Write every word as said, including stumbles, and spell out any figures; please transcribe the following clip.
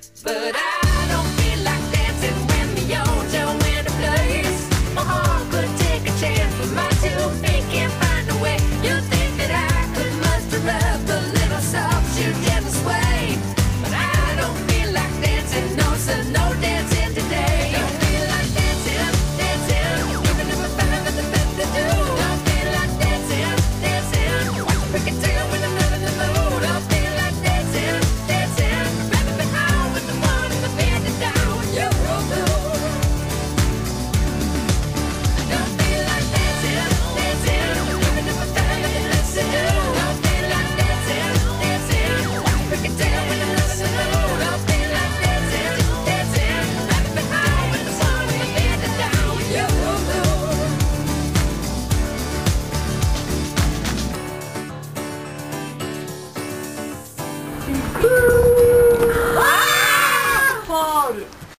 But I don't feel like dancing when the yojo in a place. My heart could take a chance, but my two feet can't find a way. You think that I could muster up a little soft shoe gentle sway, but I don't feel like dancing, no sir, no dancing today. Don't feel like dancing, dancing, even if I find that the best to do. Don't feel like dancing, dancing, we can tell when I'm not in the mood. Don't feel like dancing, dancing, rather be home with the one in the bed to down with your mood. Don't feel like dancing, dancing, even if I find that the best to do. Don't feel like dancing, dancing, we can tell when I'm not in the mood. Don't feel like dancing, dancing, rather be home with the one in the bed to down with your mood. Party.